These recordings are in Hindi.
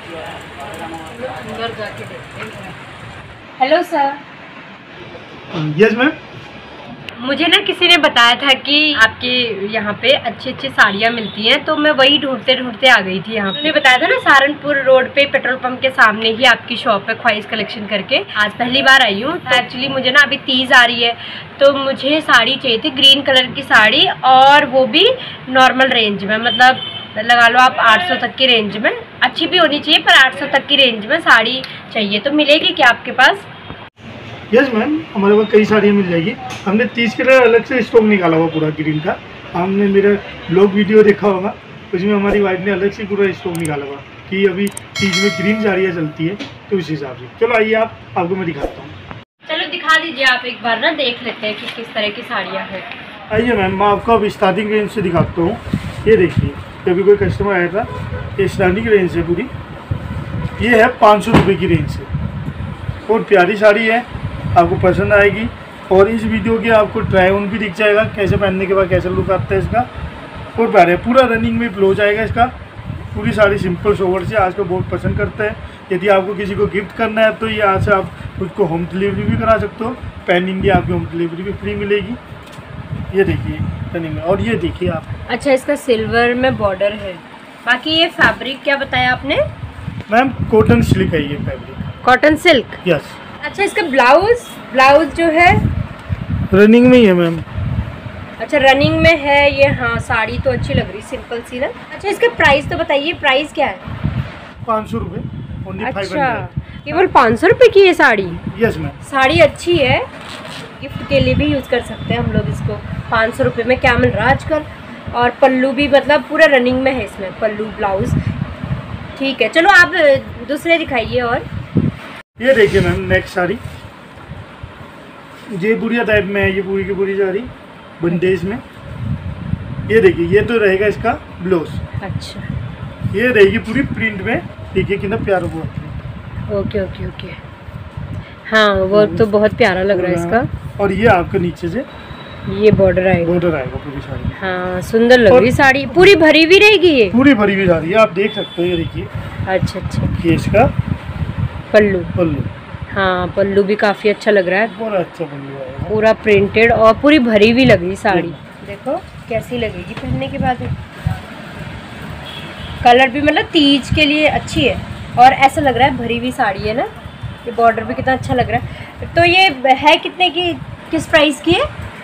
अंदर जाके देखते हैं। Hello sir. Yes ma'am. मुझे ना किसी ने बताया था कि आपके यहाँ पे अच्छी अच्छी साड़ियाँ मिलती हैं, तो मैं वही ढूंढते ढूंढते आ गई थी यहाँ। उन्होंने बताया था ना सहारनपुर रोड पे पेट्रोल पंप के सामने ही आपकी शॉप है ख्वाहिश कलेक्शन करके। आज पहली बार आई हूँ। एक्चुअली मुझे ना अभी तीज आ रही है, तो मुझे साड़ी चाहिए थी, ग्रीन कलर की साड़ी, और वो भी नॉर्मल रेंज में, मतलब लगा लो आप 800 तक की रेंज में। अच्छी भी होनी चाहिए, पर 800 तक की रेंज में साड़ी चाहिए। तो मिलेगी क्या आपके पास? यस मैम, हमारे पास कई साड़ियाँ मिल जाएगी। हमने 30 के लिए अलग से स्टॉक निकाला हुआ पूरा ग्रीन का। हमने मेरा ब्लॉग वीडियो देखा होगा, उसमें हमारी वाइफ ने अलग से पूरा स्टॉक निकाला हुआ कि अभी तीज में ग्रीन साड़ियाँ चलती है, तो उस हिसाब से। चलो आइए, आपको मैं दिखाता हूँ। चलो दिखा दीजिए आप एक बार ना, देख लेते हैं कि किस तरह की साड़ियाँ हैं। आइए मैम, मैं आपको अब स्टार्टिंग रेंज से दिखाता हूँ। ये देखिए, अभी कोई कस्टमर आया था, ये स्टार्टिंग रेंज है पूरी। ये है 500 रुपये की रेंज से। बहुत प्यारी साड़ी है, आपको पसंद आएगी। और इस वीडियो के आपको ट्राई ऑन भी दिख जाएगा, कैसे पहनने के बाद कैसा लुक आता है इसका। बहुत प्यारा है, पूरा रनिंग में फ्लो जाएगा इसका। पूरी साड़ी सिंपल सोवर से आजकल बहुत पसंद करते हैं। यदि आपको किसी को गिफ्ट करना है तो यहाँ से आप उसको होम डिलीवरी भी करा सकते हो। पैन इंडिया आपकी होम डिलीवरी भी फ्री मिलेगी। ये देखिए रनिंग में, और ये देखिए आप। अच्छा, इसका सिल्वर में बॉर्डर है। बाकी ये फैब्रिक क्या बताया आपने? मैम कॉटन सिल्क है ये फैब्रिक। Cotton silk, yes. अच्छा, इसका ब्लाउज जो है रनिंग में ही है मैम। अच्छा, रनिंग में है ये। हाँ, साड़ी तो अच्छी लग रही, सिंपल सी ना। अच्छा, इसका प्राइस तो बताइए, प्राइस क्या है? 500 रुपये। अच्छा, केवल 500 रुपये की ये साड़ी? Yes ma'am. साड़ी अच्छी है, गिफ्ट के लिए भी यूज़ कर सकते हैं हम लोग इसको। 500 रुपये में क्या मिल रहा है आजकल। और पल्लू भी मतलब पूरा रनिंग में है इसमें, पल्लू ब्लाउज। ठीक है, चलो आप दूसरे दिखाइए। और ये देखिए मैम, नेक्स्ट साड़ी ये बुढ़िया टाइप में है। ये पूरी की पूरी साड़ी बंदेज में। ये देखिए, ये तो रहेगा इसका ब्लाउज। अच्छा, ये रहेगी पूरी प्रिंट में। देखिए कितना प्यारा हुआ है। Okay okay okay. हाँ, वो तो बहुत प्यारा लग रहा है इसका। और ये आपके नीचे से ये बॉर्डर आएगा। बॉर्डर आएगा पूरी साड़ी। हाँ, सुंदर लग रही साड़ी। पूरी भरी हुई रहेगी ये? पूरी भरी हुई साड़ी है, आप देख सकते हो। ये देखिए। अच्छा अच्छा, ये इसका पल्लू। हाँ, पल्लू भी काफी अच्छा लग रहा है। पूरा अच्छा पल्लू है, पूरा प्रिंटेड और पूरी भरी हुई लग रही साड़ी। देखो कैसी लगेगी पहनने के बाद। कलर भी मतलब तीज के लिए अच्छी है, और ऐसा लग रहा है भरी हुई साड़ी है ना। ये बॉर्डर भी कितना अच्छा लग रहा है। तो ये है कितने की, किस प्राइस की है?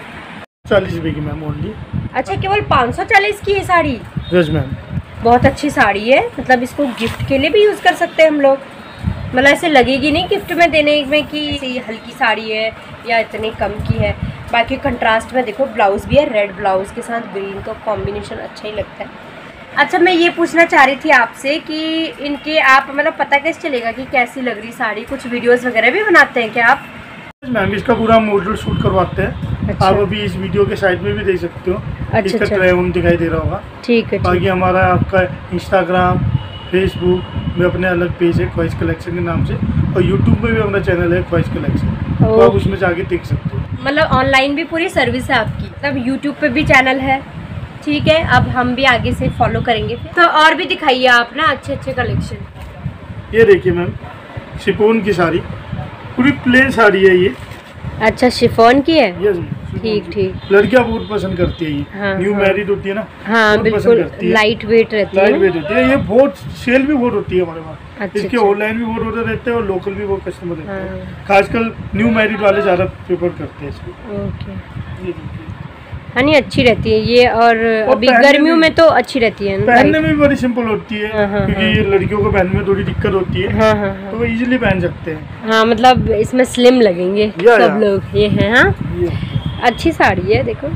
40 रुपये की मैम ओनली। अच्छा, केवल 540 की है साड़ी? Yes ma'am. बहुत अच्छी साड़ी है, मतलब इसको गिफ्ट के लिए भी यूज़ कर सकते हैं हम लोग। मतलब ऐसे लगेगी नहीं गिफ्ट में देने में कि हल्की साड़ी है या इतनी कम की है। बाकी कंट्रास्ट में देखो, ब्लाउज़ भी है रेड ब्लाउज़ के साथ ग्रीन, तो कॉम्बिनेशन अच्छा ही लगता है। अच्छा, मैं ये पूछना चाह रही थी आपसे कि इनके आप मतलब पता कैसे चलेगा कि कैसी लग रही साड़ी? कुछ वीडियोस वगैरह भी बनाते हैं क्या आप? मैम, इसका पूरा मॉडल शूट करवाते हैं। अच्छा। आप अभी इस वीडियो के साइड में भी देख सकते हो। अच्छा, इसका ट्राई ऑन दिखाई दे रहा होगा। ठीक है। बाकी हमारा आपका इंस्टाग्राम, फेसबुक में अपने अलग पेज है ख्वाहिश कलेक्शन के नाम से, और यूट्यूब में भी अपना चैनल है ख्वाहिश कलेक्शन, तो आप उसमें जाके देख सकते हो। मतलब ऑनलाइन भी पूरी सर्विस है आपकी, तब यूट्यूब पे भी चैनल है। ठीक है, अब हम भी आगे से फॉलो करेंगे। तो और भी दिखाइए आप ना अच्छे अच्छे कलेक्शन। ये देखिए मैम, शिफॉन की साड़ी, पूरी प्लेन साड़ी है ये। अच्छा, शिफॉन की है? यस। ठीक ठीक। लड़कियां बहुत पसंद करती है ये। हाँ, न्यू हाँ। मैरिड होती है ना। हाँ बिल्कुल, लाइट वेट रहती है। लाइट वेट होती है ये, बहुत सेल भी बहुत होती है हमारे पास। अच्छा, इसके ऑनलाइन भी बहुत ऑर्डर रहते हैं और लोकल भी बहुत कस्टमर रहते हैं। हाँ। खासकर न्यू मैरिड वाले ज़्यादा प्रेफर करते हैं इसको। ओके। हाँ, नहीं अच्छी रहती है ये। और अभी गर्मियों में तो अच्छी रहती है, पहनने में भी बड़ी सिंपल होती है। हाँ, क्योंकि ये लड़कियों को पहनने में थोड़ी दिक्कत होती है। हाँ हाँ हाँ। तो वो इजीली पहन सकते हैं। हाँ, मतलब इसमें स्लिम लगेंगे सब लोग। ये है। हाँ, अच्छी साड़ी है देखो।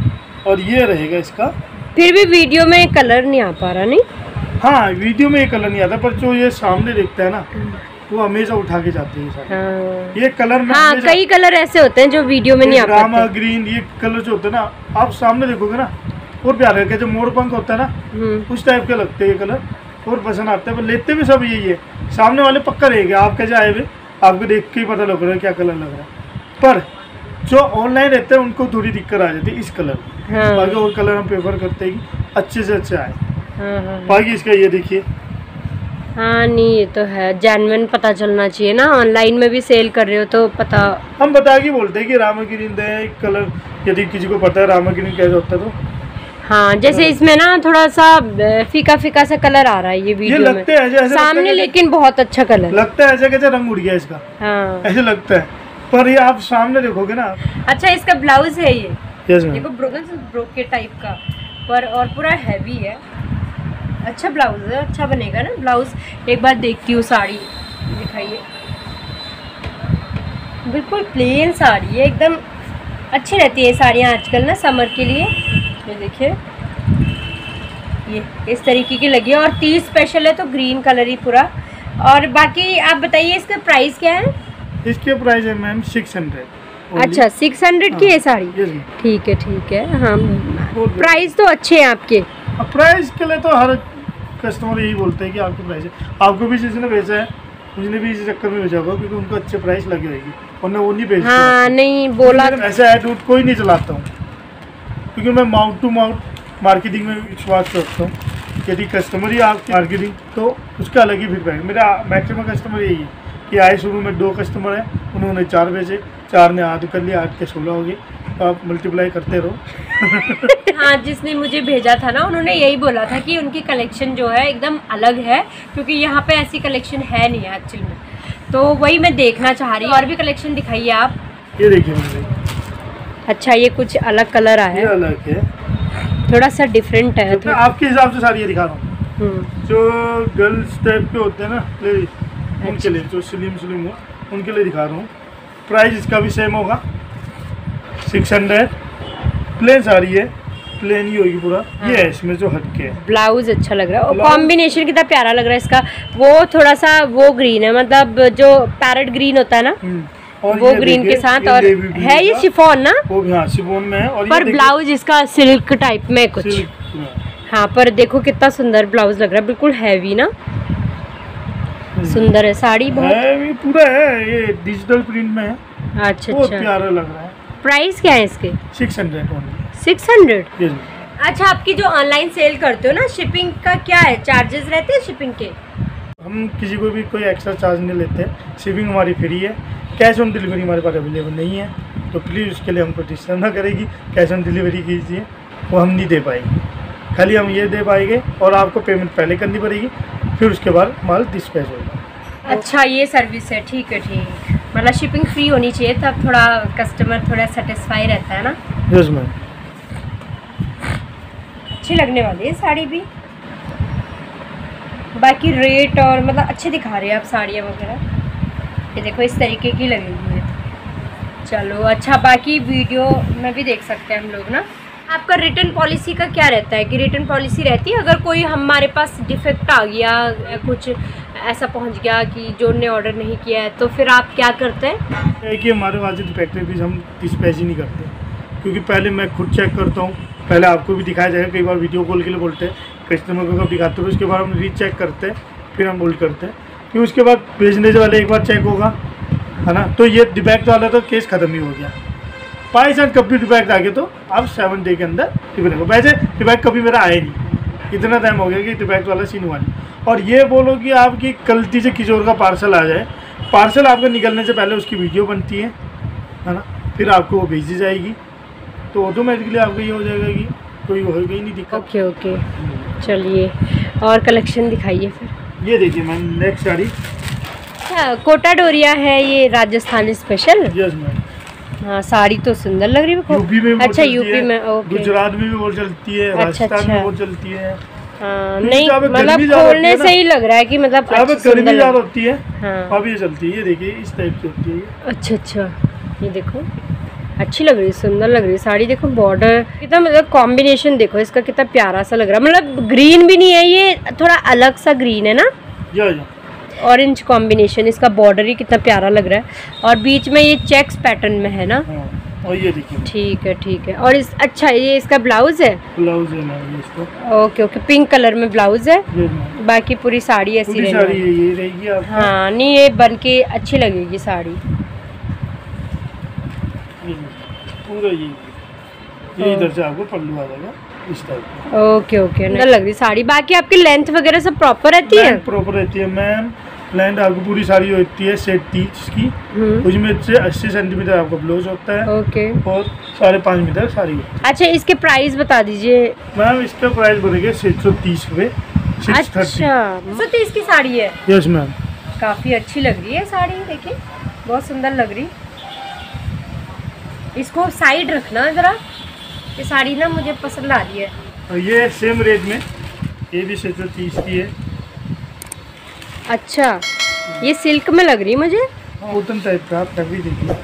और ये रहेगा इसका। फिर भी वीडियो में कलर नहीं आ पा रहा। नहीं, हाँ वीडियो में ये कलर नहीं आता, पर जो ये सामने देखता है ना, वो हमेशा उठा के जाते हैं। हाँ। ये कलर में हाँ, कई कलर ऐसे होते हैं जो वीडियो में नहीं आ पाते। रामा ग्रीन, ये कलर जो होते हैं ना, आप सामने देखोगे ना, और प्यारे है। जो मोर पंख होता है ना, उस टाइप के लगते हैं ये कलर, और पसंद आते हैं। पर लेते भी सब यही है। सामने वाले पक्का रहेगा, आप कैसे आए हुए आपको देख के ही पता लग रहा है क्या कलर लग रहा है। पर जो ऑनलाइन रहते हैं उनको थोड़ी दिक्कत आ जाती है इस कलर। हाँ। बाकी और कलर हम प्रेफर करते हैं कि अच्छे से अच्छे आए। हाँ। बाकी इसका ये देखिए, हाँ नहीं ये तो है, जेन्युइन पता चलना चाहिए ना, ऑनलाइन में भी सेल कर रहे हो तो पता। हम बता के बोलते हैं कि रामा ग्रीन दे कलर, यदि किसी को पता है रामा ग्रीन कैसे होता है तो। हाँ जैसे इसमें ना थोड़ा सा फीका फीका सा कलर आ रहा है ये वीडियो में ऐसे सामने, लेकिन बहुत अच्छा कलर लगता है, ऐसे कैसे रंग उड़ गया इसका। हाँ ऐसे लगता है, पर ये आप सामने देखोगे ना। अच्छा इसका ब्लाउज है ये, यस देखो ब्रोकेट टाइप का, पर और पूरा हैवी है। अच्छा ब्लाउज है, अच्छा बनेगा ना ब्लाउज। एक बार देखती हूँ साड़ी, दिखाइए। बिल्कुल प्लेन साड़ी है, एकदम अच्छी रहती है साड़ियाँ आजकल ना समर के लिए। ये देखिए ये इस तरीके की लगी है, और 30 स्पेशल है तो ग्रीन कलर ही पूरा। और बाकी आप बताइए इसका प्राइस क्या है? इसके प्राइस है मैम 600। अच्छा 600 की है साड़ी, ठीक है। हाँ प्राइस तो अच्छे हैं आपके। प्राइस के लिए तो हर कस्टमर यही बोलते हैं कि आपके प्राइस है। आपको भी जिसने बेचा है मुझे भी इसी चक्कर में बेचा होगा, क्योंकि उनको अच्छे प्राइस लगी होगी, वरना वो नहीं बेचते। हाँ नहीं बोला, ऐसा एटीट्यूड कोई नहीं चलाता हूँ, क्योंकि मैं माउथ टू माउथ मार्केटिंग में विश्वास रखता हूँ। यदि कस्टमर ही आपकी मार्केटिंग तो उसका अलग ही फीडबैक। मेरा मैक्सिमम कस्टमर यही है कि आए शुरू में 2 कस्टमर हैं, उन्होंने 4 बेचे, 4 ने 8 कर लिया, 8 के 16 हो गए। तो आप मल्टीप्लाई करते रहो। हाँ जिसने मुझे भेजा था ना उन्होंने यही बोला था कि उनकी कलेक्शन जो है एकदम अलग है, क्योंकि यहाँ पे ऐसी कलेक्शन है नहीं है एक्चुअल में, तो वही मैं देखना चाह रही हूँ। और भी कलेक्शन दिखाइए आप। ये देखिए मुझे, अच्छा ये कुछ अलग कलर आया है, अलग है, थोड़ा सा डिफरेंट है। तो आपके हिसाब से सारी ये दिखा रहा हूँ। जो गर्ल्स टाइप के होते हैं ना लेडीज, उनके लिए, जो स्लिम हो उनके लिए दिखा रहा हूँ। प्राइस इसका भी सेम होगा 600। प्लेन साड़ी है, प्लेन ही होगी पूरा। हाँ। ये है इसमें जो हटके है। ब्लाउज अच्छा लग रहा है, और कॉम्बिनेशन कितना प्यारा लग रहा है इसका। वो थोड़ा सा वो ग्रीन है, मतलब जो पैरेट ग्रीन होता है ना, और वो ग्रीन के साथ, और है ये शिफॉन ना, वो हाँ शिफॉन में है। और पर ब्लाउज इसका सिल्क टाइप में कुछ। हाँ पर देखो कितना सुंदर ब्लाउज लग रहा है, बिल्कुल हैवी ना, सुंदर है साड़ी, बहुत पूरा है। ये डिजिटल प्रिंट में है। अच्छा बहुत प्यारा लग रहा है। प्राइस क्या है इसके? 600। अच्छा आपकी जो ऑनलाइन सेल करते हो ना, शिपिंग का क्या है, चार्जेस रहते हैं शिपिंग के? हम किसी को भी कोई एक्स्ट्रा चार्ज नहीं लेते, शिपिंग हमारी फ्री है। कैश ऑन डिलीवरी हमारे पास अवेलेबल नहीं है, तो प्लीज़ उसके लिए हमको डिस्टर्ब ना करेगी। कैश ऑन डिलीवरी कीजिए, वो हम नहीं दे पाएंगे। खाली हम ये दे पाएंगे, और आपको पेमेंट पहले करनी पड़ेगी, फिर उसके बाद माल डिस्पैच होगा। अच्छा ये सर्विस है, ठीक है ठीक। मतलब शिपिंग फ्री होनी चाहिए, तब थोड़ा कस्टमर थोड़ा सेटिस्फाई रहता है ना। Yes ma'am. अच्छी लगने वाली है साड़ी भी। बाकी रेट और मतलब अच्छे दिखा रहे हैं आप साड़ियाँ वगैरह। ये देखो इस तरीके की लगेगी है। चलो अच्छा, बाकी वीडियो में भी देख सकते हैं हम लोग ना। आपका रिटर्न पॉलिसी का क्या रहता है कि रिटर्न पॉलिसी रहती है अगर कोई हमारे पास डिफेक्ट आ गया, कुछ ऐसा पहुंच गया कि जो ने ऑर्डर नहीं किया है, तो फिर आप क्या करते हैं? कि हमारे पास डिफेक्टिव पीस हम डिस्पैच ही नहीं करते, क्योंकि पहले मैं खुद चेक करता हूँ। पहले आपको भी दिखाया जाएगा, कई बार वीडियो कॉल के लिए बोलते हैं, कस्टमर को कब दिखाते हैं, उसके बाद हम रीचेक करते हैं, फिर हम बोल्ड करते हैं। क्योंकि उसके बाद भेजने वाले एक बार चेक होगा, है ना, तो ये डिफेक्ट वाला तो केस ख़त्म ही हो गया। बाई चांस कभी डिफेक्ट आ गया तो आप 7 डे के अंदर डिफेक्ट हो। वैसे डिफेक्ट कभी मेरा आया नहीं, इतना टाइम हो गया कि डिफेक्ट वाला सीन हुआ नहीं। और ये बोलो कि आपकी गलती से किसी और का पार्सल आ जाए, पार्सल आपका निकलने से पहले उसकी वीडियो बनती है ना, फिर आपको वो भेजी जाएगी, तो ऑटोमेटिकली आपको ये हो जाएगा कि कोई होगा ही नहीं दिक्कत। ओके ओके चलिए, और कलेक्शन दिखाइए फिर। ये देखिए मैम, नेक्स्ट साड़ी कोटा डोरिया है, ये राजस्थानी स्पेशल। Yes ma'am. हाँ साड़ी तो सुंदर लग रही है। यूपी में अच्छा यूपी में, ओके। गुजरात में भी बहुत चलती है, राजस्थान में बहुत चलती है। हाँ नहीं मतलब खोलने से ही लग रहा है कि मतलब गर्मी ज़्यादा होती है। हाँ अब ये चलती है, ये देखिए इस टाइप की होती है। अच्छा अच्छा, ये देखो अच्छी लग रही है, सुंदर लग रही है साड़ी। देखो बॉर्डर कितना, मतलब कॉम्बिनेशन देखो इसका कितना प्यारा सा लग रहा है। मतलब ग्रीन भी नहीं है ये, थोड़ा अलग सा ग्रीन है ना, ऑरेंज कॉम्बिनेशन। इसका बॉर्डर ही कितना प्यारा लग रहा है, और बीच में ये चेक्स पैटर्न में है ना। और ये देखिए ठीक है ठीक है। और इस अच्छा ये इसका ब्लाउज है, ब्लाउज है ना इसका। ओके ओके, पिंक कलर में ब्लाउज है। बाकी पूरी साड़ी ऐसी ये रहेगी आपको। हाँ नहीं ये बन के अच्छी लगेगी साड़ी पूरा। ये इधर से आपको पल्लू आ जाएगा। इस टाइप। ओके ओके, अंदर लग रही साड़ी। बाकी आपकी लेंथ वगैरह सब प्रॉपर रहती है? प्रॉपर रहती है मैम। लेंथ आपकी पूरी साड़ी होती है 30 की, उसमें से 80 सेंटीमीटर आपका ब्लाउज होता है। ओके। और 5.5 मीटर साड़ी होती है। अच्छा, इसके प्राइस बता दीजिए मैम। इसका प्राइस बढ़ेगा 630 रुपये। अच्छा, 630 की साड़ी है? Yes ma'am. काफी अच्छी लग रही है साड़ी, देखिए बहुत सुंदर लग रही। इसको साइड रखना जरा, ये साड़ी ना मुझे पसंद आ रही है। और ये सेम रेट में, ये भी 630 की है। अच्छा, ये सिल्क में लग रही है मुझे। कॉटन टाइप का, आप तभी देखिए।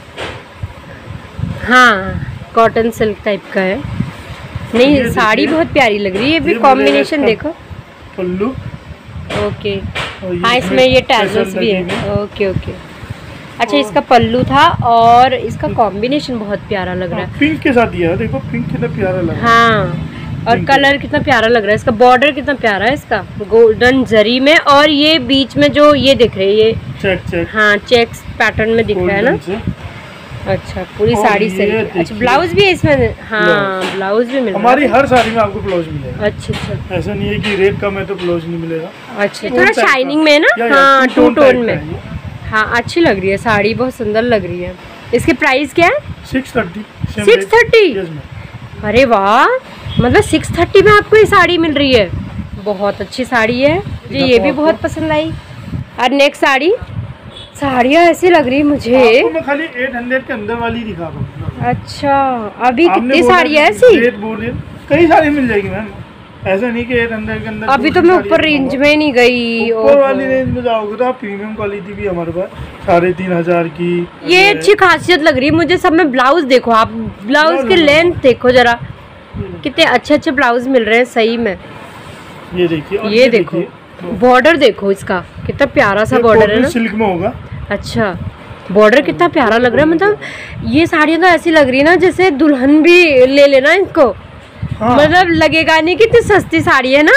हाँ, कॉटन सिल्क टाइप का है। नहीं, साड़ी बहुत प्यारी लग रही है। भी कॉम्बिनेशन देखो। पल्लू। ओके। हाँ, इसमें ये टैजल्स भी है। Okay okay. अच्छा, इसका पल्लू था और इसका कॉम्बिनेशन बहुत प्यारा लग रहा है। पिंक के साथ दिया है, देखो पिंक कितना प्यारा लग रहा है। हाँ, और कलर कितना प्यारा लग रहा है। इसका बॉर्डर कितना प्यारा है, इसका गोल्डन जरी में। और ये बीच में जो ये दिख रही है, ये चेक। हाँ, चेक्स पैटर्न में दिख रहा है ना। अच्छा, पूरी साड़ी से। अच्छा, ब्लाउज भी है इसमें? हाँ, ब्लाउज भी मिलेगा। हमारी हर साड़ी में आपको ब्लाउज मिलेगा। अच्छा अच्छा, ऐसा नहीं है कि रेट कम है तो ब्लाउज नहीं मिलेगा। अच्छा, थोड़ा शाइनिंग में ना। हाँ, 2 टोन में। हाँ, अच्छी लग रही है साड़ी, बहुत सुंदर लग रही है। इसके प्राइस क्या है? 630। 630? अरे वाह, मतलब 630 में आपको ये साड़ी मिल रही है। बहुत अच्छी साड़ी है, मुझे ये भी बहुत पसंद आई। और नेक्स्ट साड़ियाँ ऐसी लग रही मुझे। आपको मैं खाली 800 के अंदर वाली दिखा रहा हूँ। अच्छा, अभी कितनी साड़ी है ऐसी? कई साड़ी मिल जाएगी मैम, ऐसा नहीं कि 800 के अंदर। अभी तो मैं ऊपर रेंज में नहीं गई। ऊपर वाली रेंज में जाओगे तो आप प्रीमियम क्वालिटी भी हमारे पास 3500 की। ये अच्छी खासियत लग रही है मुझे। सब में ब्लाउज देखो आप, ब्लाउज की लेंथ देखो जरा, कितने अच्छे अच्छे ब्लाउज मिल रहे हैं सही में। ये देखिए, ये देखो बॉर्डर, देखो इसका कितना प्यारा सा बॉर्डर है ना। सिल्क में होगा। अच्छा, बॉर्डर कितना प्यारा लग रहा है। मतलब ये साड़ियाँ तो ऐसी लग रही है ना जैसे दुल्हन भी ले लेना इनको। हाँ। मतलब लगेगा नहीं कितनी सस्ती साड़ी है ना।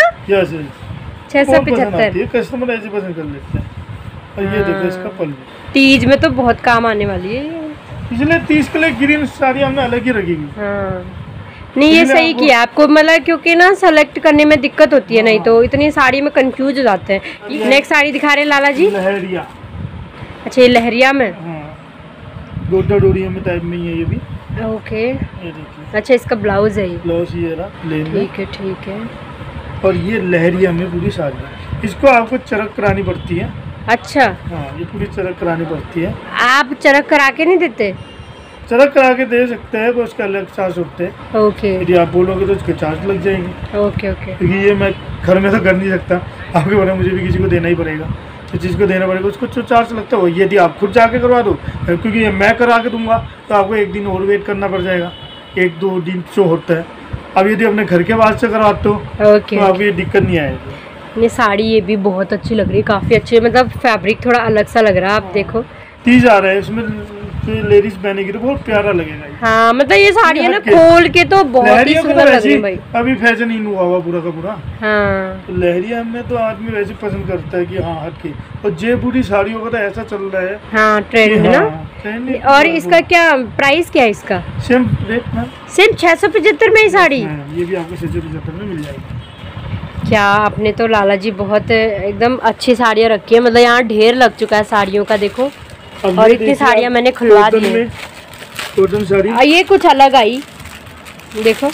675। कस्टमर ऐसे पसंद कर लेते हैं। और ये देखो इसका पल्लू, तीज में तो बहुत काम आने वाली है। इसलिए 30 के लिए ग्रीन साड़ी हमने अलग ही रखेगी। हाँ, नहीं ये सही किया आपको, मतलब क्योंकि ना सेलेक्ट करने में दिक्कत होती है। नहीं तो इतनी साड़ी में कंफ्यूज हो जाते हैं। नेक्स्ट साड़ी दिखा रहे हैं लाला जी? लहरिया। अच्छा, ये लहरिया में। गोटा डोरिया में टाइप में ये भी। ओके। ये देखिए। अच्छा, इसका ब्लाउज है ये? ब्लाउज ये रहा प्लेन में। ठीक है ठीक है। और ये लहरिया में पूरी साड़ी, इसको आपको चरक करानी पड़ती है। अच्छा। हाँ, ये पूरी चरक करानी पड़ती है। आप चरक करा के नहीं देते? चरक करा के दे सकते हैं, उसका अलग चार्ज होते हैं। ओके। यदि आप बोलोगे तो उसके चार्ज लग जाएंगे। Okay okay. क्योंकि ये मैं घर में तो कर नहीं सकता, आपके बारे में मुझे भी किसी को देना ही पड़ेगा। तो चीज़ को देना पड़ेगा, उसको जो चार्ज लगता है वो यदि आप खुद जाके करवा दो, क्योंकि ये मैं करा के दूंगा तो आपको 1 दिन और वेट करना पड़ जाएगा। 1-2 दिन जो होता है। अब यदि अपने घर के बाद से करवाते हो तो आपको ये दिक्कत नहीं आएगी। ये साड़ी ये भी बहुत अच्छी लग रही है, काफ़ी अच्छी। मतलब फैब्रिक थोड़ा अलग सा लग रहा है। आप देखो, 30 आ रहा है इसमें, लेडीज पहनेगी तो बहुत प्यारा लगेगा। हाँ, मतलब ये साड़ी है ना खोल के तो बहुत ही सुंदर लग रही है भाई। अभी फैशन ही हुआ हुआ पूरा का पूरा। हाँ, तो लहरिया में तो आदमी वैसे पसंद करता है कि हाँ हट के। और जयपुरी साड़ियों का तो ऐसा चल रहा है। हाँ, ट्रेंड है ना। और इसका क्या प्राइस क्या है इसका? सेम रेट मैम, सेम 675 में ही साड़ी। ये भी आपको 675 में मिल जाएगी। क्या आपने तो लाला जी बहुत एकदम अच्छी साड़ियाँ रखी है। मतलब यहाँ ढेर लग चुका है साड़ियों का, देखो। और इतनी साड़ियाँ मैंने खुलवा दी है। कॉटन साड़ी, ये कुछ अलग आई, देखो।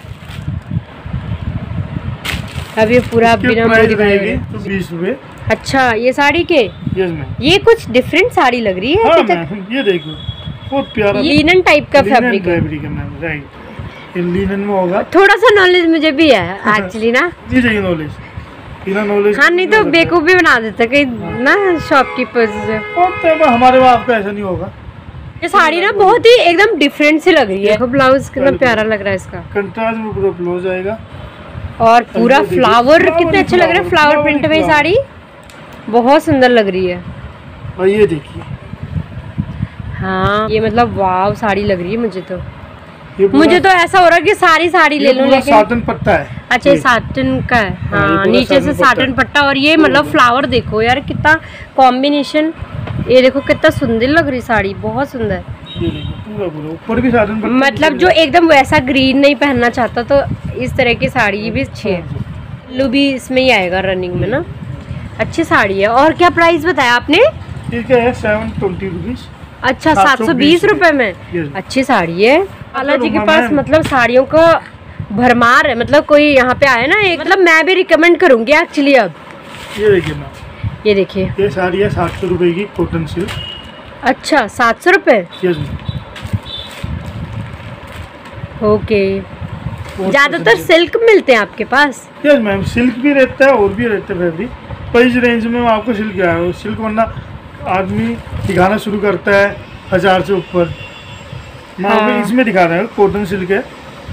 अब ये पूरा बिना मोती बनाए तो 20 रुपए। अच्छा, ये साड़ी के? Yes ma'am. ये कुछ डिफरेंट साड़ी लग रही है। हाँ मैम, ये देखो बहुत प्यारा लिनन टाइप का फैब्रिक है मैम। राइट, लिनन में होगा। थोड़ा सा नॉलेज मुझे भी है एक्चुअली ना। नहीं चाहिए नॉलेज, बिना नॉलेज। हाँ, नहीं तो बेवकूफ़ी बना देता कहीं ना शॉपकीपर्स। हमारे वहाँ आपका ऐसा नहीं होगा। ये साड़ी ना बहुत ही एकदम डिफरेंट सी लग रही है। देखो ब्लाउज कितना प्यारा लग रहा है इसका। कंट्रास्ट में पूरा ब्लाउज आएगा। और पूरा फ्लावर कितने अच्छे लग रहे हैं, फ्लावर प्रिंट में साड़ी बहुत सुंदर लग रही है। और ये देखिए, हाँ, ये मतलब वाव साड़ी लग रही है मुझे तो। मुझे तो ऐसा हो रहा है कि सारी साड़ी ले लूं, लेकिन साटन पट्टा है। अच्छा, साटन का है। हाँ, नीचे से साटन पट्टा। और ये मतलब फ्लावर देखो यार, कितना कॉम्बिनेशन। ये देखो कितना सुंदर लग रही साड़ी, बहुत सुंदर। ये देखो पूरा ऊपर भी साटन पट्टा। मतलब जो एकदम वैसा ग्रीन नहीं पहनना चाहता तो इस तरह की साड़ी भी अच्छी है। पल्लू भी इसमें ही आएगा रनिंग में ना। अच्छी साड़ी है। और क्या प्राइस बताया आपने? इसका है 720 रुपीज। अच्छा 720 रुपए में अच्छी साड़ी है। लाला जी के पास मतलब साड़ियों का भरमार है। मतलब कोई यहाँ पे आए ना एक, मतलब मैं भी रिकमेंड करूंगी एक्चुअली। अब ये देखिए मैम, ये देखिए, ये साड़ी है 700 रुपए की, कॉटन सिल्क। अच्छा 700 रुपए। Yes ma'am. ओके, ज्यादातर सिल्क मिलते हैं आपके पास? यस मैम, सिल्क भी रहता है और भी रहता है फैब्रिक। पर इस रेंज में आपको सिल्क आया है। सिल्क वरना आदमी दिखाना शुरू करता है 1000 से ऊपर। मैं इसमें दिखा रहा हूँ, कॉटन सिल्क है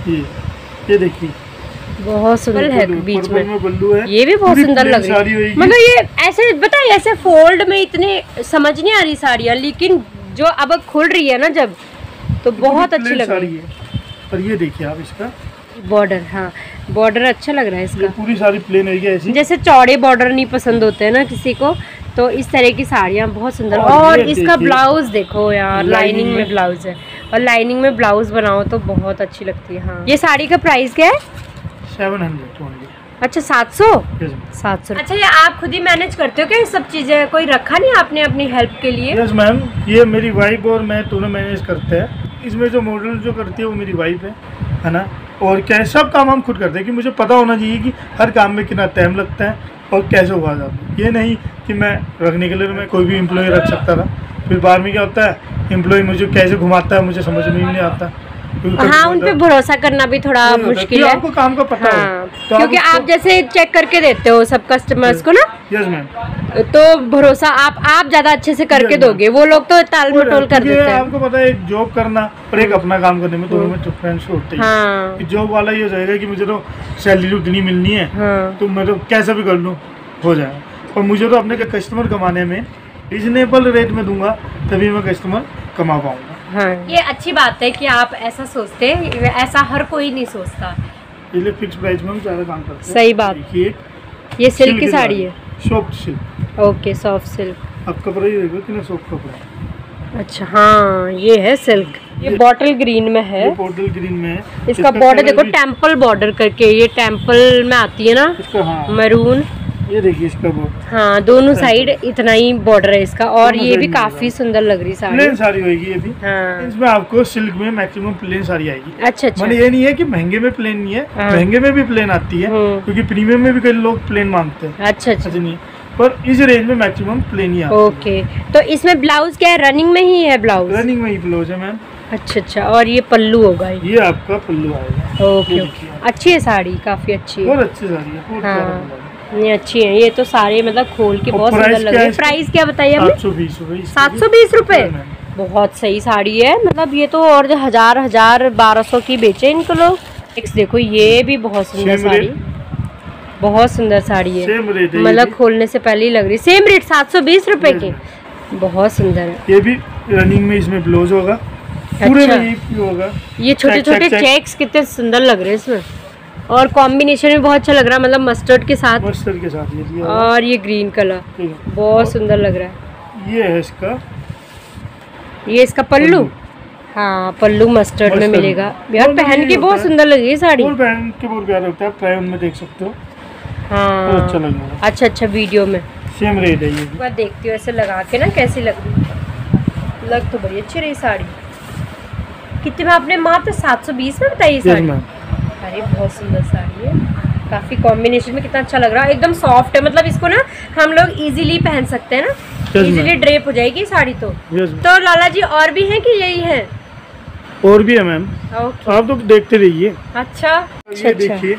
ये देखिए, बहुत सुंदर है। बीच में बल्लू है, ये भी बहुत सुंदर लग रही है। मतलब ये ऐसे बताइए, ऐसे फोल्ड में इतने समझ नहीं आ रही साड़ियाँ, लेकिन जो अब खुल रही है ना जब, तो बहुत अच्छी लग रही है। और ये देखिए आप इसका बॉर्डर, हाँ बॉर्डर अच्छा लग रहा है इसका। पूरी सारी प्लेन है ऐसी। जैसे चौड़े बॉर्डर नहीं पसंद होते हैं ना किसी को, तो इस तरह की साड़ियाँ बहुत सुंदर। और इसका ब्लाउज देखो यार, लाइनिंग में ब्लाउज है, और लाइनिंग में ब्लाउज बनाओ तो बहुत अच्छी लगती है। हाँ, ये साड़ी का प्राइस क्या है? 700। अच्छा 700। अच्छा, ये आप खुद ही मैनेज करते हो क्या ये सब चीजें? कोई रखा नहीं आपने अपनी हेल्प के लिए? यस मैम, ये मेरी वाइफ और मैं दोनों मैनेज करते हैं। इसमें जो मॉडल जो करती है वो मेरी वाइफ है ना। और क्या सब काम हम खुद करते हैं कि मुझे पता होना चाहिए कि हर काम में कितना टाइम लगता है और कैसे हुआ जाता है। ये नहीं कि मैं रखने के लिए मैं कोई भी एम्प्लॉय रख सकता था, फिर बाद में क्या होता है एम्प्लॉय मुझे कैसे घुमाता है मुझे समझ में नहीं आता। हाँ, उन पे भरोसा करना भी थोड़ा मुश्किल है। आपको काम का पता हाँ, तो क्योंकि आप जैसे चेक करके देते हो सब कस्टमर्स को ना। Yes ma'am. तो भरोसा आप ज्यादा अच्छे से करके दोगे, वो लोग तो ताल मटोल कर देते हैं। आपको पता है एक जॉब करना और एक अपना काम करने में दोनों में डिफरेंस होते हैं। हाँ। जॉब वाला ये हो जाएगा कि मुझे तो सैलरी उतनी मिलनी है, हाँ। तो मैं तो कैसे भी कर लूँ हो जाएगा। और मुझे तो अपने कस्टमर कमाने में रिजनेबल रेट में दूंगा, तभी मैं कस्टमर कमा पाऊंगा। हाँ, ये अच्छी बात है कि आप ऐसा सोचते हैं, ऐसा हर कोई नहीं सोचता। इसलिए फिक्स प्राइस में हम ज़्यादा काम करते हैं। सही बात। ये सिल्क की साड़ी है, soft silk. Okay, soft silk. अब कपड़ा ही देखो कितना सॉफ्ट कपड़ा है। अच्छा हाँ, ये है सिल्क। ये बॉटल ग्रीन में है। बॉटल ग्रीन में है। इसका बॉर्डर देखो, टेम्पल बॉर्डर करके, ये टेम्पल में आती है ना, हाँ। मैरून। ये देखिए इसका बॉर्डर, हाँ दोनों साइड इतना ही बॉर्डर है इसका। और ये भी काफी सुंदर लग रही साड़ी। प्लेन साड़ी होगी ये भी। हाँ। इसमें आपको सिल्क में मैक्सिमम प्लेन साड़ी आएगी। अच्छा अच्छा। मतलब ये नहीं है कि महंगे में प्लेन नहीं है। हाँ। महंगे में भी प्लेन आती है, क्योंकि प्रीमियम में भी कई लोग प्लेन मांगते हैं। अच्छा अच्छा। नहीं, पर इस रेंज में मैक्सिमम प्लेन ही आता है। ओके, तो इसमें ब्लाउज क्या है? रनिंग में ही है ब्लाउज? रनिंग में ही ब्लाउज है मैम। अच्छा अच्छा। और ये पल्लू होगा? ये आपका पल्लू आएगा। ओके ओके, अच्छी है साड़ी, काफी अच्छी है। बहुत अच्छी साड़ी है। हाँ, ये अच्छी है। ये तो सारे मतलब खोल के बहुत सुंदर लग रही है। प्राइस क्या बताइए आपने? 720 रुपए। बहुत सही साड़ी है। मतलब ये तो और 1200 की बेचे इनको लोग। नेक्स्ट देखो, ये भी बहुत सुंदर साड़ी, बहुत सुंदर साड़ी है। मतलब खोलने से पहले ही लग रही। सेम रेट 720 रुपए के, बहुत सुंदर है। ये भी रनिंग में इसमें ब्लाउज होगा। पूरे में ये होगा। ये छोटे छोटे चेक्स कितने सुंदर लग रहे हैं इसमें, और कॉम्बिनेशन में बहुत अच्छा लग रहा है। मतलब मस्टर्ड के साथ ये और ये ग्रीन कलर बहुत सुंदर लग रहा है। ये है इसका, ये इसका पल्लू। हाँ, पल्लू मस्टर्ड में मिलेगा यार। पहन के बहुत सुंदर लग रही है साड़ी। पहन के बहुत प्यारा लगता है। ट्राई ऑन में देख सकते हो। हाँ, अच्छा लग रहा है। अच्छा अच्छा, वीडियो में सेम रेट है ये। मैं देखती हूँ ऐसे लगा के ना कैसी लग रही। लग तो बड़ी अच्छी रही साड़ी। कितने में आपने? मात्र 720 में बताई साड़ी। अरे बहुत सुंदर साड़ी है, काफी कॉम्बिनेशन में कितना अच्छा लग रहा है। एकदम सॉफ्ट है, मतलब इसको ना हम लोग इजीली पहन सकते हैं ना, इजीली ड्रेप हो जाएगी साड़ी। तो लाला जी और भी हैं कि यही है? और भी है मैम, आप तो देखते रहिए। अच्छा अच्छा। देखिए,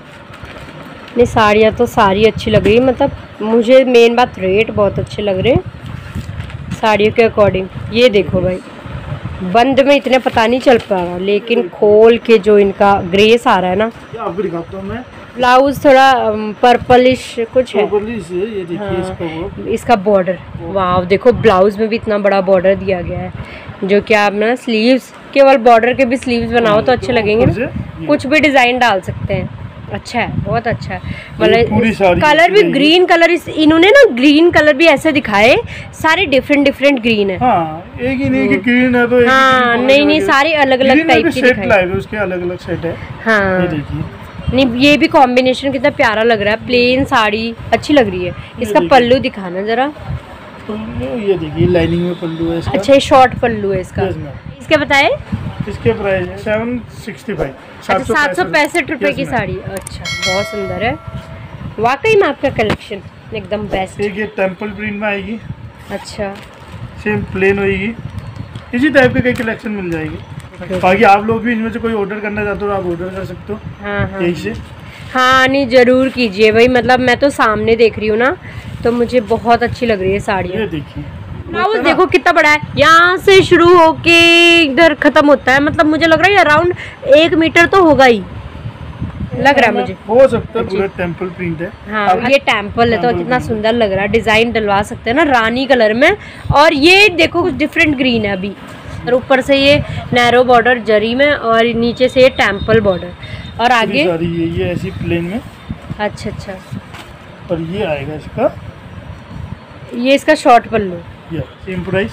नहीं साड़ियाँ तो सारी अच्छी लग रही है। मतलब मुझे मेन बात रेट बहुत अच्छे लग रहे हैं साड़ियों के अकॉर्डिंग। ये देखो भाई, बंद में इतने पता नहीं चल पा रहा, लेकिन खोल के जो इनका ग्रेस आ रहा है ना। आपको दिखाता हूं मैं। ब्लाउज थोड़ा पर्पलिश कुछ है। ये देखिए। हाँ, इसका बॉर्डर, वाह देखो, ब्लाउज में भी इतना बड़ा बॉर्डर दिया गया है, जो कि आप ना स्लीव्स, केवल बॉर्डर के भी स्लीव्स बनाओ तो अच्छे लगेंगे ना। कुछ भी डिजाइन डाल सकते हैं। अच्छा है, बहुत अच्छा है। मतलब कलर भी ग्रीन कलर, इन्होंने ना ग्रीन कलर भी ऐसे दिखाए, सारे डिफरेंट ग्रीन है। हाँ, एक ही नहीं कि ग्रीन है तो हाँ, नहीं सारे अलग अलग टाइप के दिखाए। उसके अलग अलग सेट है। हाँ, नहीं, ये भी कॉम्बिनेशन कितना प्यारा लग रहा है, प्लेन साड़ी अच्छी लग रही है। इसका पल्लू दिखाना जरा। ये देखिए लाइनिंग में पल्लू है इसका। अच्छा, ये शॉर्ट पल्लू है इसका। इसके बताए? इसके प्राइस है 765। 765 रुपए की साड़ी। अच्छा, बहुत सुंदर है वाकई में आपका कलेक्शन एकदम बेस्ट। एक ये टेम्पल प्रिंट में आएगी। अच्छा, सेम प्लेन होगी, इसी टाइप के कई कलेक्शन मिल जाएगी। बाकी आप लोग भी इनमें से कोई ऑर्डर करना चाहते हो आप ऑर्डर कर सकते हो। हाँ यही से। हाँ नहीं, ज़रूर कीजिए भाई, मतलब मैं तो सामने देख रही हूँ ना, तो मुझे बहुत अच्छी लग रही है साड़ी। ये देखिए ब्लाउज देखो कितना बड़ा है, यहाँ से शुरू होके इधर खत्म होता है, मतलब मुझे लग रहा है अराउंड 1 मीटर तो होगा ही, लग रहा है मुझे। हो सकता है, पूरा टेम्पल प्रिंट है। हाँ, ये टेम्पल है तो कितना सुंदर लग रहा है, डिजाइन डलवा सकते हैं ना रानी कलर में। और ये देखो कुछ डिफरेंट ग्रीन है अभी, और ऊपर से ये नैरो बॉर्डर जरी में, और नीचे से ये टेम्पल बॉर्डर, और आगे ये ऐसी प्लेन में। अच्छा अच्छा, और ये आएगा इसका, ये इसका short pallu. Same price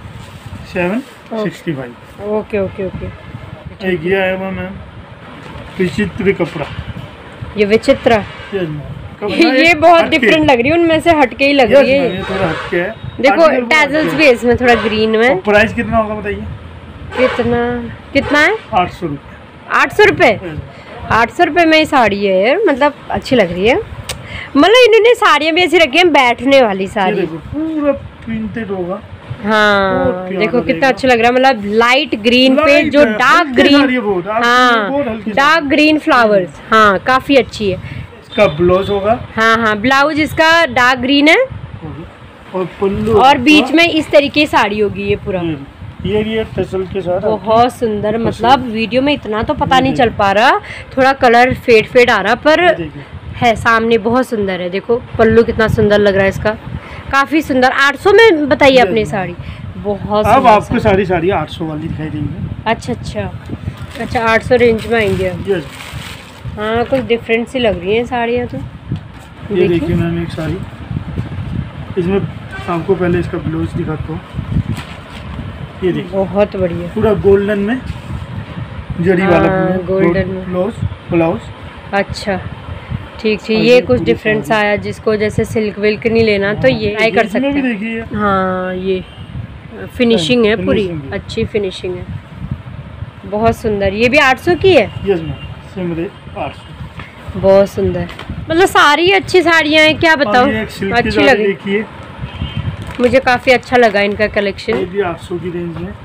765। Okay okay okay. एक ये आएगा मैम विचित्र कपड़ा। ये विचित्र ये बहुत डिफरेंट लग रही है, उनमें से हटके ही लग रही है। ये थोड़ा हटके है। देखो टैजल्स भी इसमें थोड़ा ग्रीन में। प्राइस कितना होगा बताइए? कितना है? 800 रुपये। 800 रुपये? 800 रुपये में ही साड़ी है यार, मतलब अच्छी लग रही है। मतलब इन्होंने साड़ियाँ भी ऐसी रखी हैं बैठने वाली साड़ी, पूरा प्रिंटेड होगा। हाँ देखो कितना अच्छा लग रहा है, मतलब लाइट ग्रीन पे जो डार्क ग्रीन, हाँ डार्क ग्रीन फ्लावर्स, हाँ काफी अच्छी है। इसका ब्लाउज होगा। हाँ हाँ, ब्लाउज इसका डार्क ग्रीन है, और पल्लू और बीच में इस तरीके की साड़ी होगी ये पूरा। ये टसल के साथ बहुत सुंदर, मतलब वीडियो में इतना तो पता नहीं चल पा रहा, थोड़ा कलर फेड आ रहा, पर है सामने बहुत सुंदर है। देखो पल्लू कितना सुंदर लग रहा है इसका, काफी सुंदर। 800 में बताइए अपनी साड़ी, बहुत अब आपको सारी 800 वाली दिखाई देंगी। अच्छा अच्छा अच्छा, 800 रेंज में आएंगे। हाँ कुछ डिफरेंट सी लग रही है साड़ियाँ तो। ये देखिए मैम एक साड़ी, इसमें आपको पहले इसका ब्लाउज दिखाता हूँ। ये देखिए बहुत बढ़िया, पूरा गोल्डन में जरी वाला गोल्डन ब्लाउज। अच्छा ठीक ठीक, ये कुछ डिफरेंस आया, जिसको जैसे सिल्क विल्क नहीं लेना तो ये ट्राई कर सकते हैं। देखिए हाँ ये फिनिशिंग है पूरी, अच्छी फिनिशिंग है, बहुत सुंदर। ये भी 800 की है? Yes ma'am, same rate 800। बहुत सुंदर, मतलब सारी अच्छी साड़ियाँ हैं, क्या बताऊँ, अच्छी लगी मुझे, काफ़ी अच्छा लगा इनका कलेक्शन। ये भी 800 की रेंज में।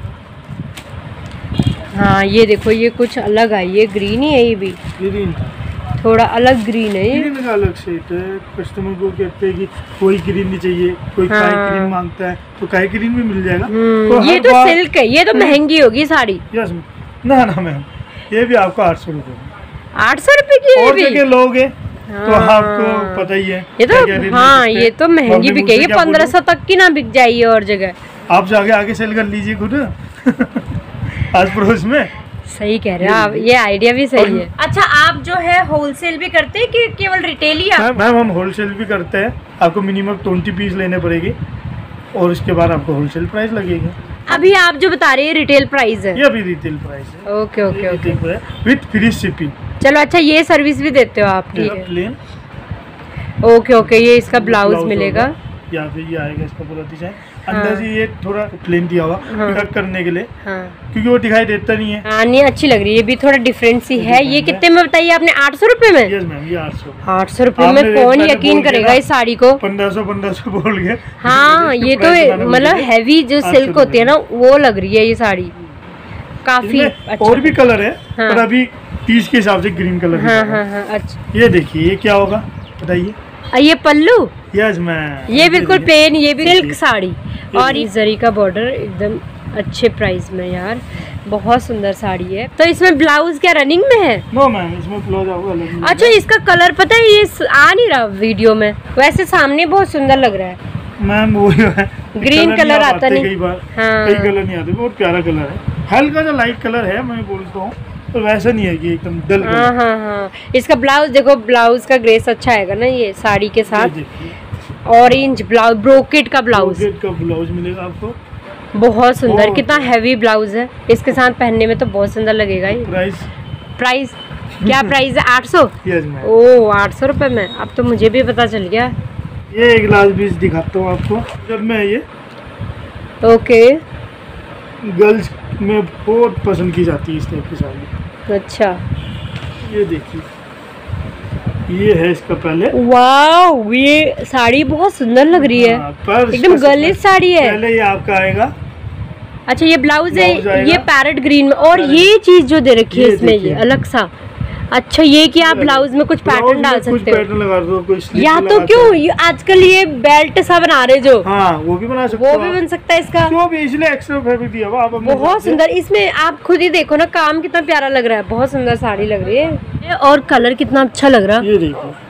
हाँ ये देखो, ये कुछ अलग आई है, ग्रीन ही है ये भी, ग्रीन थोड़ा अलग ग्रीन है ये। ग्रीन का अलग सेट है। कस्टमर को कहते हैं कि कोई ग्रीन नहीं चाहिए, कोई हाँ। काय ग्रीन मांगता है तो काय ग्रीन भी मिल जाएगा। तो ये तो सिल्क है, ये तो महंगी होगी साड़ी। यस ना मैम, ये भी आपको 800 रुपये। 800 रुपये की? और जगह लोगे तो आपको पता ही है ये तो, हाँ ये तो महंगी बिकेगी, 1500 तक की ना बिक जाएगी और जगह। आप जाके आगे सेल कर लीजिए खुद आज पड़ोस में। सही कह रहे हैं आप, ये आइडिया भी सही है। अच्छा, आप जो है होलसेल भी करते हैं कि केवल रिटेल ही? मैम हम होलसेल भी करते हैं, आपको मिनिमम 20 पीस लेने पड़ेगी और उसके बाद आपको होलसेल प्राइस लगेगी। अभी आप जो बता रहे हैं रिटेल प्राइस है? ये अभी रिटेल प्राइस है। Okay okay okay, with free shipping. चलो अच्छा, ये सर्विस भी देते हो आप? ठीक है, प्लेन। ओके ओके, ये इसका ब्लाउज मिलेगा, या फिर ये आएगा इसका पूरा डिजाइन। अंदर से ये थोड़ा प्लेन दिया हुआ कट करने के लिए, क्योंकि वो दिखाई देता नहीं है। हाँ नहीं, अच्छी लग रही है, ये भी थोड़ा डिफरेंट सी है। ये कितने में बताइए आपने? 800 रुपए में? यस मैम, ये 800। 800 रुपए में कौन यकीन करेगा इस साड़ी को? 1500 बोल गए। हाँ ये तो मतलब हैवी जो सिल्क होती है ना, वो लग रही है ये साड़ी, काफी अच्छा। और भी कलर है, पर अभी 30 के हिसाब से ग्रीन कलर। हाँ अच्छा, ये देखिए, ये क्या होगा बताइए? ये पल्लू? यस मैम, ये बिल्कुल प्लेन, ये भी सिल्क साड़ी, और ये जरी का बॉर्डर एकदम अच्छे प्राइस में यार, बहुत सुंदर साड़ी है। तो इसमें ब्लाउज क्या रनिंग में है? नो मैम, इसमें ब्लाउज आपको अलग। अच्छा, इसका कलर पता है, ये आ नहीं रहा वीडियो में, वैसे सामने बहुत सुंदर लग रहा है मैम। वो है ग्रीन कलर आता नहीं, कई बार हाँ। कई कलर नहीं आते, बहुत प्यारा कलर है, हल्का सा लाइट कलर है, मैं बोलता हूँ, तो वैसा नहीं है कि एकदम डल। हाँ। इसका ब्लाउज देखो, ब्लाउज का ग्रेस अच्छा आएगा ना ये साड़ी के साथ। ऑरेंज ब्लाउज, ब्रोकेट का ब्लाउज मिलेगा आपको, बहुत सुंदर। कितना हैवी ब्लाउज है, इसके साथ पहनने में तो बहुत सुंदर लगेगा ये। प्राइस क्या प्राइस है? 800? Yes ma'am. ओ 800 रुपये में, अब तो मुझे भी पता चल गया। ये एक ग्लास पीस दिखाता हूँ आपको। जब मैं ये ओके, गर्ल्स में बहुत पसंद की जाती है इस टाइप की साड़ी। अच्छा, ये देखिए, ये है इसका पहले। वाव, ये साड़ी बहुत सुंदर लग रही है, एकदम गर्लिश साड़ी है। पहले ये आपका आएगा। अच्छा, ये ब्लाउज है, ये पैरेट ग्रीन में, और ये चीज जो दे रखी है इसमें, ये अलग सा। अच्छा, ये कि आप ब्लाउज में कुछ पैटर्न डाल सकते हो, पैटर्न लगा दो, कोई स्लिप या तो क्यों आजकल ये बेल्ट सा बना रहे जो, हाँ वो भी बना सकते हो, वो भी बन सकता है इसका। जो भी, इसलिए एक्स्ट्रा फैब्रिक दिया हुआ। आप बहुत सुंदर, इसमें आप खुद ही देखो ना, काम कितना प्यारा लग रहा है, बहुत सुंदर साड़ी लग रही है, और कलर कितना अच्छा लग रहा है, ये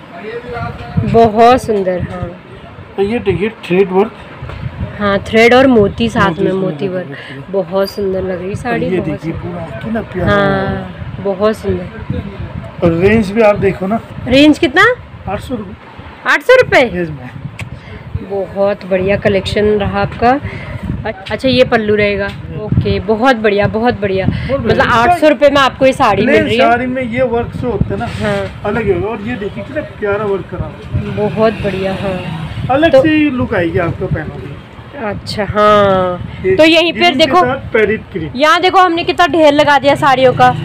देखिए बहुत सुंदर। हाँ, तो ये देखिए थ्रेड वर्क, हाँ थ्रेड और मोती साथ में, मोती वर्क, बहुत सुंदर लग रही साड़ी। ये देखिए पूरा कितना प्यारा। हाँ, बहुत सुंदर। और रेंज भी आप देखो ना, रेंज कितना? 800 रुपये। 800 रुपये, यस मैम। बहुत बढ़िया कलेक्शन रहा आपका। अच्छा, ये पल्लू रहेगा, ओके, बहुत बढ़िया, बहुत बढ़िया। मतलब 800 रुपये में आपको ये साड़ी मिल रही है। साड़ी में ये वर्क से होता है ना, हाँ, अलग है। और ये देखिए कितना प्यारा वर्क करा, बहुत बढ़िया। हाँ, अलग सी लुक आएगी आपको पहनोगे। अच्छा, हाँ, तो यहीं पर देखो, यहाँ देखो हमने कितना ढेर लगा दिया साड़ियों का,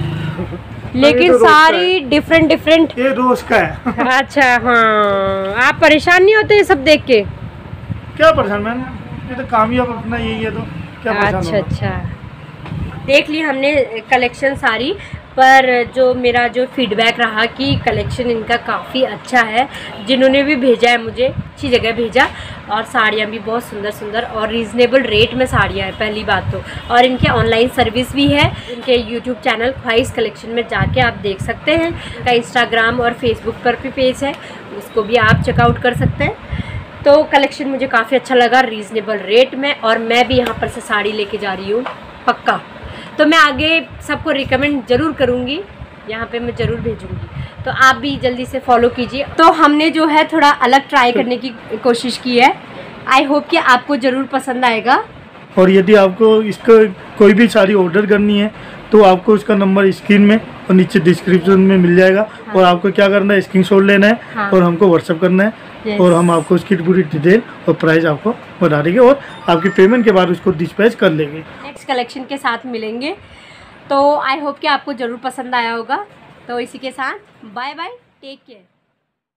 लेकिन तो सारी डिफरेंट। ये रोज का है। अच्छा, हाँ, आप परेशान नहीं होते ये सब देख के? क्या परेशान मैम, ये तो काम ही अब अपना यही है, तो क्या परेशान होगा? अच्छा, देख ली हमने कलेक्शन सारी, पर जो मेरा जो फीडबैक रहा कि कलेक्शन इनका काफ़ी अच्छा है, जिन्होंने भी भेजा है मुझे अच्छी जगह भेजा, और साड़ियाँ भी बहुत सुंदर सुंदर और रीज़नेबल रेट में साड़ियाँ हैं पहली बात तो, और इनके ऑनलाइन सर्विस भी है। इनके यूट्यूब चैनल ख्वाहिश कलेक्शन में जाके आप देख सकते हैं, इनका इंस्टाग्राम और फेसबुक पर भी पेज है, उसको भी आप चेकआउट कर सकते हैं। तो कलेक्शन मुझे काफ़ी अच्छा लगा रीज़नेबल रेट में, और मैं भी यहाँ पर से साड़ी लेके जा रही हूँ पक्का। तो मैं आगे सबको रिकमेंड ज़रूर करूँगी, यहाँ पे मैं ज़रूर भेजूँगी, तो आप भी जल्दी से फॉलो कीजिए। तो हमने जो है थोड़ा अलग ट्राई करने की कोशिश की है, आई होप कि आपको ज़रूर पसंद आएगा। और यदि आपको इसका कोई भी साड़ी ऑर्डर करनी है तो आपको उसका नंबर स्क्रीन में और नीचे डिस्क्रिप्शन में मिल जाएगा। हाँ। और आपको क्या करना है, स्क्रीनशॉट लेना है। हाँ। और हमको व्हाट्सअप करना है। यस। और हम आपको उसकी पूरी डिटेल और प्राइस आपको बता देंगे, और आपकी पेमेंट के बाद उसको डिस्पैच कर लेंगे। नेक्स्ट कलेक्शन के साथ मिलेंगे, तो आई होप कि आपको ज़रूर पसंद आया होगा। तो इसी के साथ बाय बाय, टेक केयर।